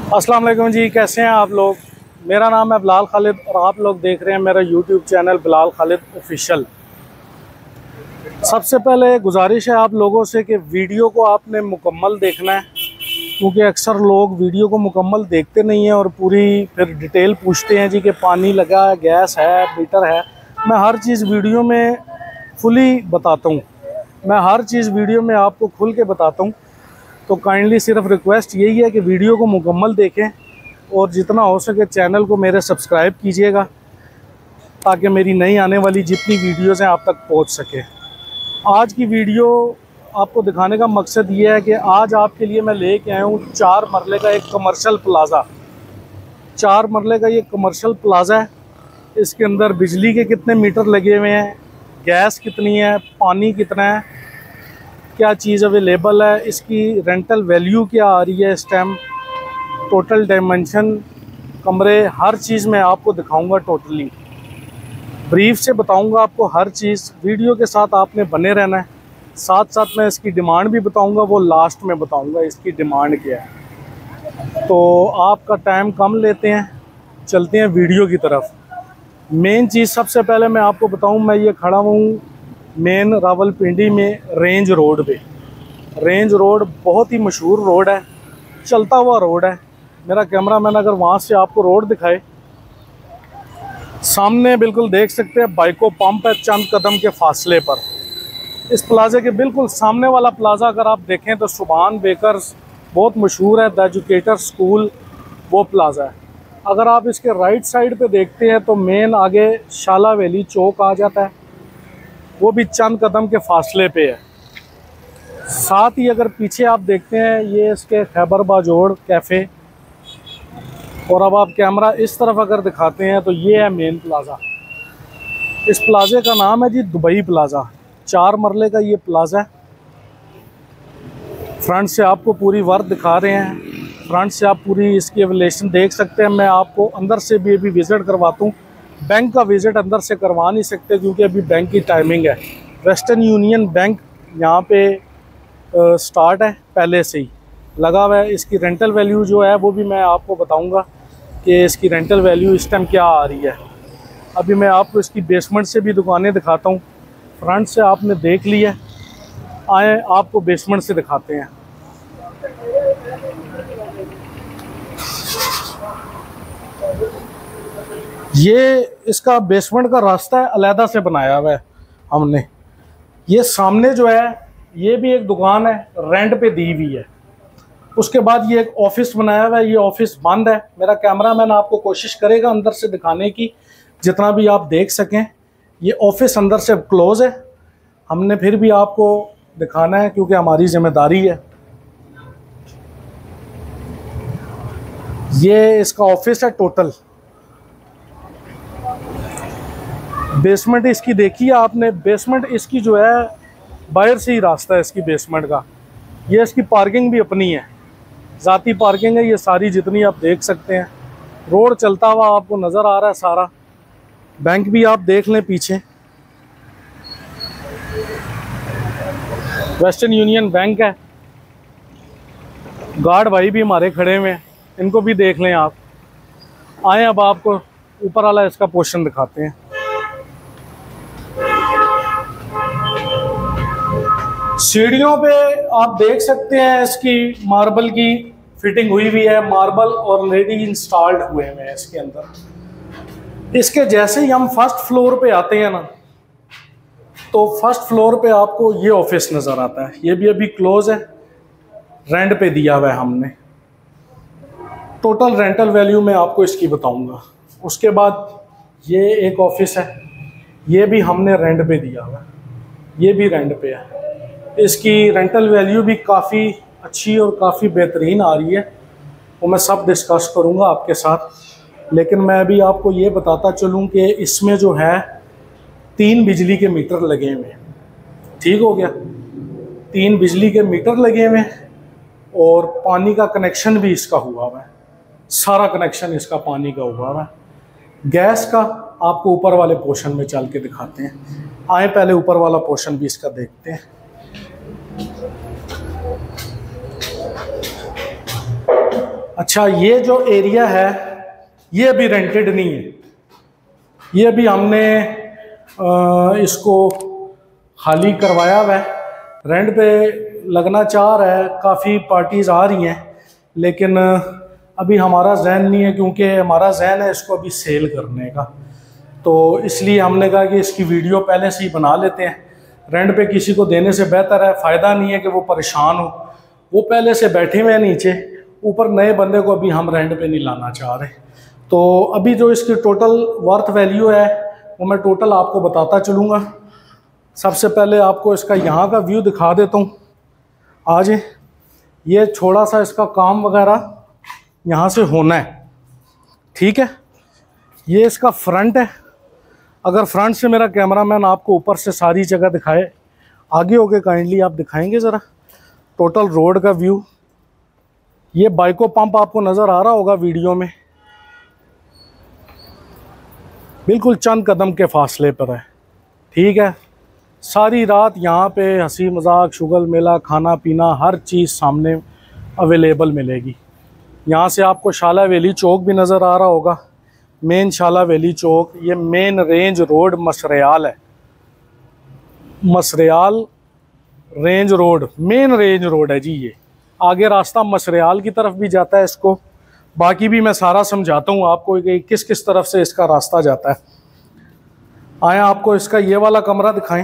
अस्सलाम वालेकुम जी, कैसे हैं आप लोग। मेरा नाम है बिलाल खालिद और आप लोग देख रहे हैं मेरा YouTube channel Bilal Khalid official. सबसे पहले गुजारिश है आप लोगों से कि वीडियो को आपने मुकम्मल देखना है, क्योंकि अक्सर लोग वीडियो को मुकम्मल देखते नहीं हैं और पूरी फिर डिटेल पूछते हैं जी कि पानी लगा है, गैस है, मीटर है। मैं हर चीज़ वीडियो में फुली बताता हूँ, मैं हर चीज़ वीडियो में आपको खुल के बताता हूँ। तो काइंडली सिर्फ रिक्वेस्ट यही है कि वीडियो को मुकम्मल देखें और जितना हो सके चैनल को मेरे सब्सक्राइब कीजिएगा, ताकि मेरी नई आने वाली जितनी वीडियोज़ हैं आप तक पहुंच सके। आज की वीडियो आपको दिखाने का मकसद ये है कि आज आपके लिए मैं लेके आया हूँ 4 मरले का एक कमर्शियल प्लाज़ा। 4 मरले का ये कमर्शियल प्लाज़ा है। इसके अंदर बिजली के कितने मीटर लगे हुए हैं, गैस कितनी है, पानी कितना है, क्या चीज़ अवेलेबल है, इसकी रेंटल वैल्यू क्या आ रही है इस टाइम, टोटल डायमेंशन, कमरे, हर चीज़ मैं आपको दिखाऊंगा। टोटली ब्रीफ से बताऊंगा आपको हर चीज़। वीडियो के साथ आपने बने रहना है। साथ साथ मैं इसकी डिमांड भी बताऊंगा, वो लास्ट में बताऊंगा इसकी डिमांड क्या है। तो आपका टाइम कम लेते हैं, चलते हैं वीडियो की तरफ। मेन चीज़ सबसे पहले मैं आपको बताऊं, मैं ये खड़ा हूँ मेन रावलपिंडी में रेंज रोड पे। रेंज रोड बहुत ही मशहूर रोड है, चलता हुआ रोड है। मेरा कैमरामैन अगर वहाँ से आपको रोड दिखाए, सामने बिल्कुल देख सकते हैं बाइको पंप है चंद कदम के फासले पर। इस प्लाजे के बिल्कुल सामने वाला प्लाजा अगर आप देखें तो सुभान बेकर्स बहुत मशहूर है, द एजुकेटर स्कूल वो प्लाजा है। अगर आप इसके राइट साइड पे देखते हैं तो मेन आगे शाला वैली चौक आ जाता है, वो भी चंद कदम के फासले पे है। साथ ही अगर पीछे आप देखते हैं ये इसके खैबर बाजोड़ कैफ़े, और अब आप कैमरा इस तरफ अगर दिखाते हैं तो ये है मेन प्लाज़ा। इस प्लाज़े का नाम है जी दुबई प्लाज़ा। 4 मरले का ये प्लाज़ा है। फ्रंट से आपको पूरी वर्क दिखा रहे हैं, फ्रंट से आप पूरी इसकी एवलेशन देख सकते हैं। मैं आपको अंदर से भी अभी विज़िट करवाता हूँ। बैंक का विज़िट अंदर से करवा नहीं सकते क्योंकि अभी बैंक की टाइमिंग है। वेस्टर्न यूनियन बैंक यहाँ पे स्टार्ट है, पहले से ही लगा हुआ है। इसकी रेंटल वैल्यू जो है वो भी मैं आपको बताऊंगा कि इसकी रेंटल वैल्यू इस टाइम क्या आ रही है। अभी मैं आपको इसकी बेसमेंट से भी दुकानें दिखाता हूँ। फ्रंट से आपने देख लिया, आए आपको बेसमेंट से दिखाते हैं। ये इसका बेसमेंट का रास्ता है, अलहदा से बनाया हुआ है हमने। ये सामने जो है ये भी एक दुकान है, रेंट पे दी हुई है। उसके बाद ये एक ऑफिस बनाया हुआ है, ये ऑफिस बंद है। मेरा कैमरामैन आपको कोशिश करेगा अंदर से दिखाने की, जितना भी आप देख सकें। ये ऑफिस अंदर से क्लोज़ है, हमने फिर भी आपको दिखाना है क्योंकि हमारी जिम्मेदारी है। ये इसका ऑफिस है टोटल। बेसमेंट इसकी देखिए आपने, बेसमेंट इसकी जो है बाहर से ही रास्ता है इसकी बेसमेंट का। ये इसकी पार्किंग भी अपनी है, ज़ाती पार्किंग है ये सारी जितनी आप देख सकते हैं। रोड चलता हुआ आपको नज़र आ रहा है सारा। बैंक भी आप देख लें पीछे, वेस्टर्न यूनियन बैंक है। गार्ड भाई भी हमारे खड़े हुए हैं, इनको भी देख लें आप। आए अब आपको ऊपर वाला इसका पोर्शन दिखाते हैं। सीढ़ियों पे आप देख सकते हैं इसकी मार्बल की फिटिंग हुई हुई है, मार्बल ऑलरेडी इंस्टॉल्ड हुए हैं इसके अंदर। इसके जैसे ही हम फर्स्ट फ्लोर पे आते हैं ना, तो फर्स्ट फ्लोर पे आपको ये ऑफिस नज़र आता है। ये भी अभी क्लोज है, रेंट पे दिया हुआ है हमने। टोटल रेंटल वैल्यू मैं आपको इसकी बताऊंगा। उसके बाद ये एक ऑफिस है, ये भी हमने रेंट पे दिया हुआ है, ये भी रेंट पे है। इसकी रेंटल वैल्यू भी काफ़ी अच्छी और काफ़ी बेहतरीन आ रही है, वो मैं सब डिस्कस करूंगा आपके साथ। लेकिन मैं अभी आपको ये बताता चलूं कि इसमें जो है 3 बिजली के मीटर लगे हुए हैं। ठीक हो गया, 3 बिजली के मीटर लगे हुए हैं और पानी का कनेक्शन भी इसका हुआ हुआ है। सारा कनेक्शन इसका पानी का हुआ हुआ है। गैस का आपको ऊपर वाले पोर्शन में चल के दिखाते हैं। आए पहले ऊपर वाला पोर्शन भी इसका देखते हैं। अच्छा, ये जो एरिया है ये अभी रेंटेड नहीं है, ये अभी हमने इसको खाली करवाया हुआ है, रेंट पे लगना चाह रहा है, काफ़ी पार्टीज़ आ रही हैं, लेकिन अभी हमारा जहन नहीं है, क्योंकि हमारा जहन है इसको अभी सेल करने का। तो इसलिए हमने कहा कि इसकी वीडियो पहले से ही बना लेते हैं। रेंट पे किसी को देने से बेहतर है, फ़ायदा नहीं है कि वो परेशान हो, वो पहले से बैठे हुए हैं नीचे, ऊपर नए बंदे को अभी हम रेंट पे नहीं लाना चाह रहे। तो अभी जो इसकी टोटल वर्थ वैल्यू है वो मैं टोटल आपको बताता चलूँगा। सबसे पहले आपको इसका यहाँ का व्यू दिखा देता हूँ। आज ये थोड़ा सा इसका काम वगैरह यहाँ से होना है, ठीक है। ये इसका फ्रंट है। अगर फ्रंट से मेरा कैमरामैन आपको ऊपर से सारी जगह दिखाए, आगे होके काइंडली आप दिखाएंगे ज़रा टोटल रोड का व्यू। ये बाइको पंप आपको नज़र आ रहा होगा वीडियो में, बिल्कुल चंद कदम के फासले पर है, ठीक है। सारी रात यहाँ पे हंसी मजाक, शुगल मेला, खाना पीना, हर चीज़ सामने अवेलेबल मिलेगी। यहाँ से आपको शाला वैली चौक भी नज़र आ रहा होगा, मेन शाला वैली चौक। ये मेन रेंज रोड मसरयाल है, Misrial range road, main range road है जी। ये आगे रास्ता मसरयाल की तरफ भी जाता है, इसको बाकी भी मैं सारा समझाता हूँ आपको कि किस किस तरफ से इसका रास्ता जाता है। आए आपको इसका ये वाला कमरा दिखाएं।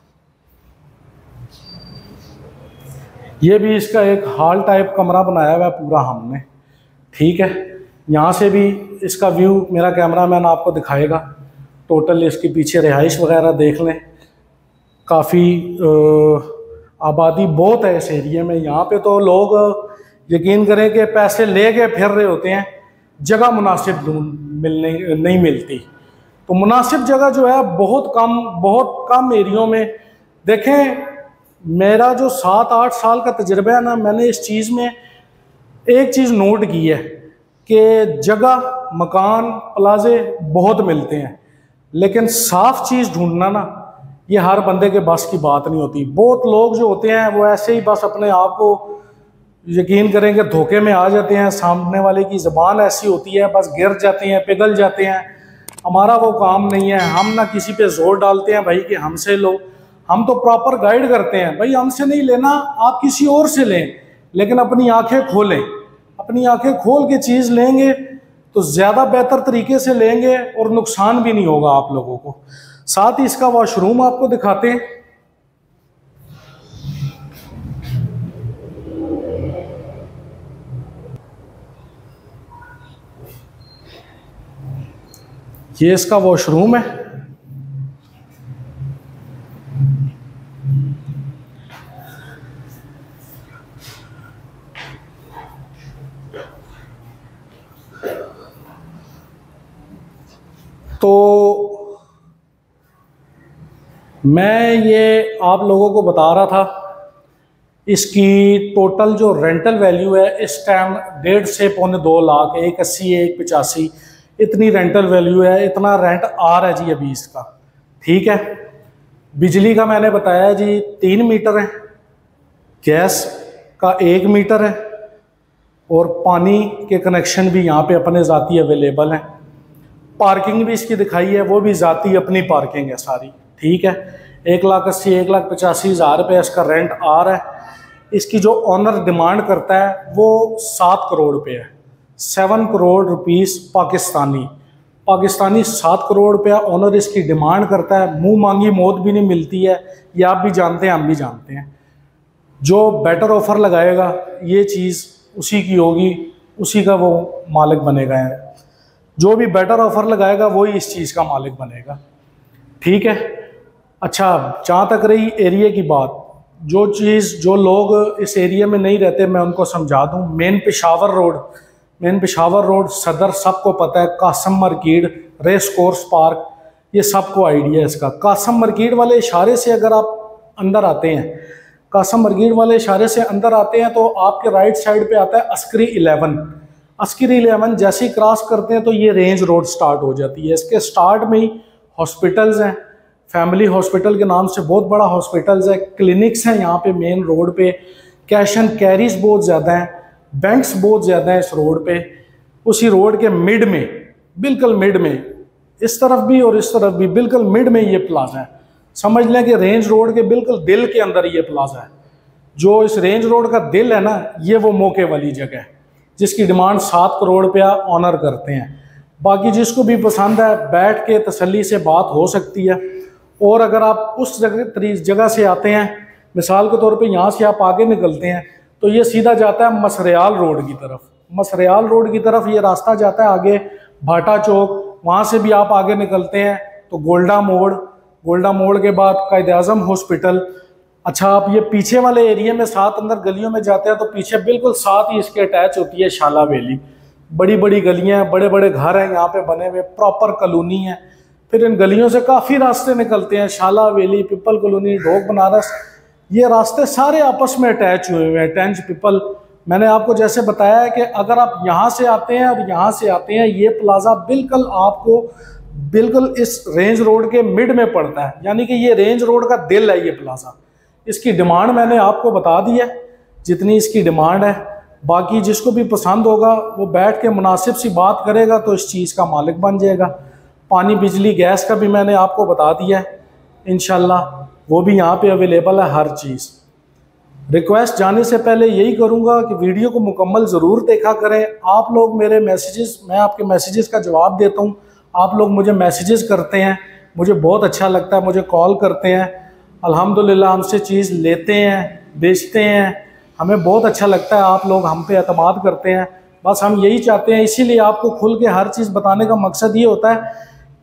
ये भी इसका एक हॉल टाइप कमरा बनाया हुआ है पूरा हमने, ठीक है। यहाँ से भी इसका व्यू मेरा कैमरामैन आपको दिखाएगा। टोटल इसके पीछे रिहाइश वगैरह देख लें, काफ़ी आबादी बहुत है इस एरिया में। यहाँ पे तो लोग यकीन करें कि पैसे ले के फिर रहे होते हैं, जगह मुनासिब नहीं मिलती। तो मुनासिब जगह जो है बहुत कम एरियो में। देखें, मेरा जो 7-8 साल का तजुर्बा है ना, मैंने इस चीज़ में एक चीज़ नोट की है कि जगह, मकान, प्लाजे बहुत मिलते हैं, लेकिन साफ़ चीज़ ढूंढना ना, ये हर बंदे के बस की बात नहीं होती। बहुत लोग जो होते हैं वो ऐसे ही बस अपने आप को यकीन करेंगे धोखे में आ जाते हैं। सामने वाले की ज़बान ऐसी होती है, बस गिर जाते हैं, पिघल जाते हैं। हमारा वो काम नहीं है। हम ना किसी पे जोर डालते हैं भाई कि हमसे लो, हम तो प्रॉपर गाइड करते हैं भाई हमसे नहीं लेना, आप किसी और से लें, लेकिन अपनी आंखें खोलें। अपनी आंखें खोल के चीज़ लेंगे तो ज़्यादा बेहतर तरीके से लेंगे और नुकसान भी नहीं होगा आप लोगों को। साथ ही इसका वॉशरूम आपको दिखाते हैं। ये इसका वॉशरूम है। तो मैं ये आप लोगों को बता रहा था, इसकी टोटल जो रेंटल वैल्यू है इस टाइम 1.5 से 2.25 लाख, 180, 185 इतनी रेंटल वैल्यू है। इतना रेंट आ रहा है जी अभी इसका, ठीक है। बिजली का मैंने बताया जी 3 मीटर है, गैस का 1 मीटर है, और पानी के कनेक्शन भी यहाँ पे अपने ज़ाती अवेलेबल हैं। पार्किंग भी इसकी दिखाई है, वो भी ज़ाती अपनी पार्किंग है सारी, ठीक है। 1,80,000 1,85,000 रुपये इसका रेंट आ रहा है। इसकी जो ऑनर डिमांड करता है वो 7 करोड़ रुपये है, 7 करोड़ रुपीस पाकिस्तानी 7 करोड़ रुपया ऑनर इसकी डिमांड करता है। मुंह मांगी मौत भी नहीं मिलती है, ये आप भी जानते हैं, हम भी जानते हैं। जो बेटर ऑफर लगाएगा ये चीज़ उसी की होगी, उसी का वो मालिक बनेगा। जो भी बेटर ऑफर लगाएगा वही इस चीज़ का मालिक बनेगा, ठीक है। अच्छा, जहाँ तक रही एरिया की बात, जो लोग इस एरिया में नहीं रहते मैं उनको समझा दूँ। मेन पेशावर रोड सदर सबको पता है, Qasim market, race course park, ये सबको आइडिया है इसका। कासम मार्केट वाले इशारे से अगर आप अंदर आते हैं, कासम मार्केट वाले इशारे से अंदर आते हैं तो आपके राइट साइड पे आता है अस्करी 11। अस्करी 11 जैसे ही क्रॉस करते हैं तो ये रेंज रोड स्टार्ट हो जाती है। इसके स्टार्ट में ही हॉस्पिटल्स हैं, फैमिली हॉस्पिटल के नाम से बहुत बड़ा हॉस्पिटल्स है, क्लिनिक्स हैं यहाँ पे मेन रोड पे, कैश एंड कैरीज बहुत ज़्यादा हैं। बैंक्स बहुत ज़्यादा हैं इस रोड पे। उसी रोड के मिड में, बिल्कुल मिड में, इस तरफ भी और इस तरफ भी बिल्कुल मिड में ये प्लाजा है। समझ लें कि रेंज रोड के बिल्कुल दिल के अंदर ये प्लाजा है। जो इस रेंज रोड का दिल है ना, ये वो मौके वाली जगह है जिसकी डिमांड 7 करोड़ रुपया ऑनर करते हैं। बाकी जिसको भी पसंद है बैठ के तसल्ली से बात हो सकती है। और अगर आप उस जगह से आते हैं, मिसाल के तौर पे यहाँ से आप आगे निकलते हैं तो ये सीधा जाता है मसरियाल रोड की तरफ। मसरियाल रोड की तरफ ये रास्ता जाता है आगे भाटा चौक। वहाँ से भी आप आगे निकलते हैं तो गोल्डा मोड़, गोल्डा मोड़ के बाद कायद-ए-आज़म हॉस्पिटल। अच्छा, आप ये पीछे वाले एरिया में साथ अंदर गलियों में जाते हैं तो पीछे बिल्कुल साथ ही इसके अटैच होती है शाला वैली। बड़ी बड़ी गलियाँ, बड़े बड़े घर हैं यहाँ पे बने हुए, प्रॉपर कॉलोनी है। फिर इन गलियों से काफ़ी रास्ते निकलते हैं, Shala valley, people colony, Dhok Banaras, ये रास्ते सारे आपस में अटैच हुए हुए हैं। टेंच पिपल, मैंने आपको जैसे बताया है कि अगर आप यहाँ से आते हैं और यहाँ से आते हैं, ये प्लाजा बिल्कुल आपको बिल्कुल इस रेंज रोड के मिड में पड़ता है, यानी कि ये रेंज रोड का दिल है ये प्लाजा। इसकी डिमांड मैंने आपको बता दी है जितनी इसकी डिमांड है। बाकी जिसको भी पसंद होगा वो बैठ के मुनासिब सी बात करेगा तो इस चीज़ का मालिक बन जाएगा। पानी, बिजली, गैस का भी मैंने आपको बता दिया है, इंशाल्लाह वो भी यहाँ पे अवेलेबल है हर चीज़। रिक्वेस्ट जाने से पहले यही करूँगा कि वीडियो को मुकम्मल ज़रूर देखा करें। आप लोग मेरे मैसेजेस, मैं आपके मैसेजेस का जवाब देता हूँ, आप लोग मुझे मैसेजेस करते हैं, मुझे बहुत अच्छा लगता है, मुझे कॉल करते हैं, अल्हम्दुलिल्लाह हमसे चीज़ लेते हैं, बेचते हैं, हमें बहुत अच्छा लगता है, आप लोग हम पे एतमाद करते हैं। बस हम यही चाहते हैं, इसीलिए आपको खुल के हर चीज़ बताने का मकसद ये होता है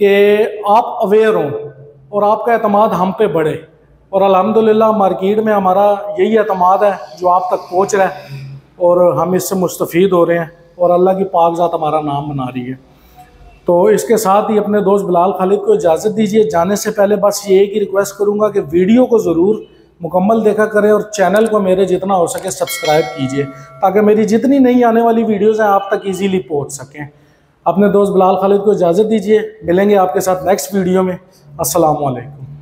कि आप अवेयर हों और आपका एतमाद हम पे बढ़े। और अल्हम्दुलिल्लाह मार्केट में हमारा यही एतमाद है जो आप तक पहुंच रहा है और हम इससे मुस्तफ़ीद हो रहे हैं और अल्लाह की पाक ज़ात हमारा नाम बना रही है। तो इसके साथ ही अपने दोस्त बिलाल खालिद को इजाज़त दीजिए। जाने से पहले बस ये एक ही रिक्वेस्ट करूँगा कि वीडियो को ज़रूर मुकम्मल देखा करें और चैनल को मेरे जितना हो सके सब्सक्राइब कीजिए ताकि मेरी जितनी नई आने वाली वीडियोज़ हैं आप तक ईजीली पहुँच सकें। अपने दोस्त बिलाल खालिद को इजाज़त दीजिए, मिलेंगे आपके साथ नेक्स्ट वीडियो में। अस्सलाम वालेकुम।